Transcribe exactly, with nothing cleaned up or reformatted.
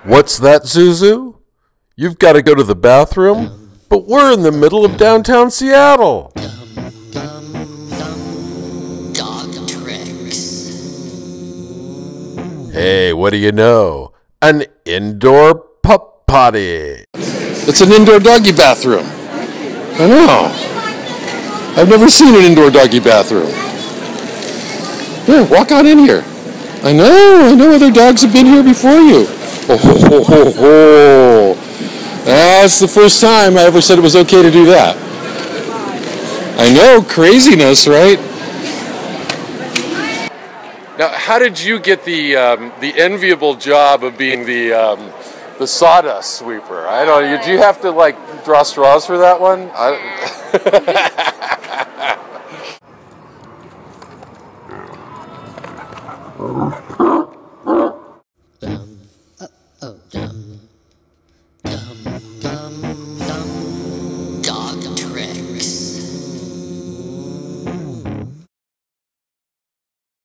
What's that, Zuzu? You've got to go to the bathroom? But we're in the middle of downtown Seattle. Dog tricks. Hey, what do you know? An indoor pup potty. It's an indoor doggy bathroom. I know. I've never seen an indoor doggy bathroom. Here, walk on in here. I know, I know other dogs have been here before you. Oh, ho, ho, ho, ho. That's the first time I ever said it was okay to do that. I know, craziness, right? Now, how did you get the um, the enviable job of being the um, the sawdust sweeper? I don't know. Did you have to like draw straws for that one? I...